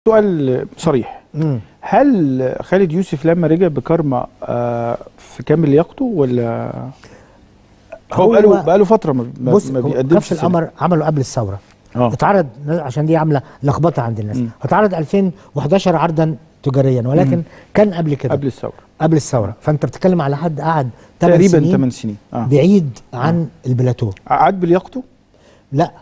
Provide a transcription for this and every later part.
سؤال صريح. هل خالد يوسف لما رجع بكارما في كامل لياقته ولا هو بقاله فتره ما بيقدمش؟ كف القمر عمله قبل الثوره. اتعرض عشان دي عامله لخبطه عند الناس. اتعرض 2011 عرضا تجاريا، ولكن كان قبل كده قبل الثوره. فانت بتتكلم على حد قعد تقريبا 8 سنين بعيد عن البلاتو. قعد بلياقته؟ لا.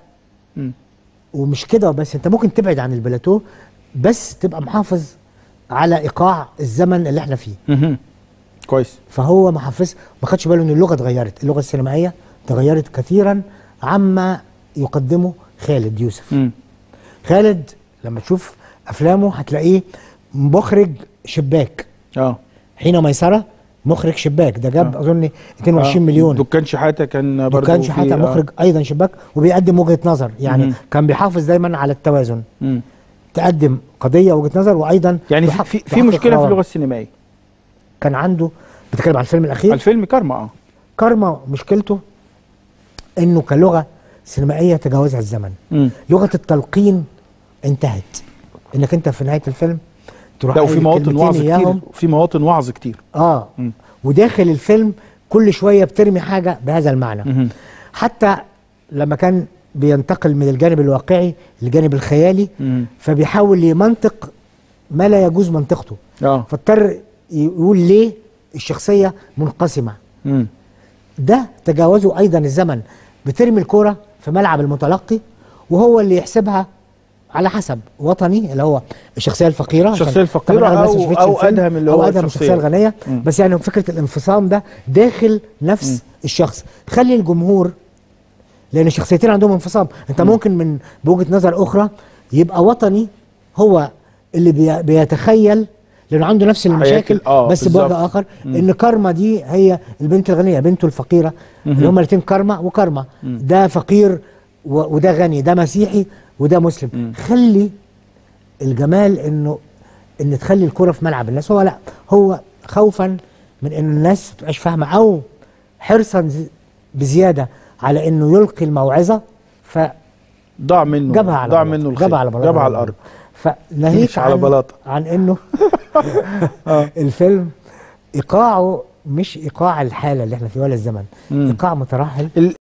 ومش كده بس، انت ممكن تبعد عن البلاتو بس تبقى محافظ على ايقاع الزمن اللي احنا فيه. كويس. فهو ما خدش باله ان اللغه اتغيرت، اللغه السينمائيه تغيرت كثيرا عما يقدمه خالد يوسف. خالد لما تشوف افلامه هتلاقيه مخرج شباك. حين ميسره مخرج شباك، ده جاب اظن 22 مليون. دكان شحاته كان برضه، دكان شحاته مخرج ايضا شباك وبيقدم وجهه نظر، يعني كان بيحافظ دايما على التوازن. تقدم قضيه وجهه نظر وايضا يعني في مشكله في اللغه السينمائيه كان عنده. بتتكلم على الفيلم الاخير، الفيلم كارما. كارما مشكلته انه كلغه سينمائيه تجاوزها الزمن. لغه التلقين انتهت، انك انت في نهايه الفيلم تروح لا، وفي مواطن وعظ كتير، في مواطن وعظ كتير. وداخل الفيلم كل شويه بترمي حاجه بهذا المعنى. حتى لما كان بينتقل من الجانب الواقعي للجانب الخيالي، فبيحاول يمنطق ما لا يجوز منطقته. فاضطر يقول ليه الشخصيه منقسمه. ده تجاوزه ايضا الزمن. بترمي الكوره في ملعب المتلقي وهو اللي يحسبها على حسب وطني، اللي هو الشخصيه الفقيره، او ادهم، اللي هو الشخصيه الغنيه. بس يعني فكره الانفصام ده داخل نفس الشخص. خلي الجمهور، لان الشخصيتين عندهم انفصام. انت ممكن من بوجهه نظر اخرى يبقى وطني هو اللي بيتخيل، لانه عنده نفس المشاكل بس بوجه اخر، ان كارما دي هي البنت الغنيه، بنته الفقيره، اللي هما الاثنين كارما وكارما. ده فقير وده غني، ده مسيحي وده مسلم. خلي الجمال ان تخلي الكرة في ملعب الناس. هو لا، هو خوفا من ان الناس ما تبقاش فاهمه، او حرصا بزياده على انه يلقي الموعظه، ف ضاع منه جابها على الارض. فناهيك عن انه الفيلم ايقاعه مش ايقاع الحاله اللي احنا فيها ولا الزمن، ايقاع مترحل.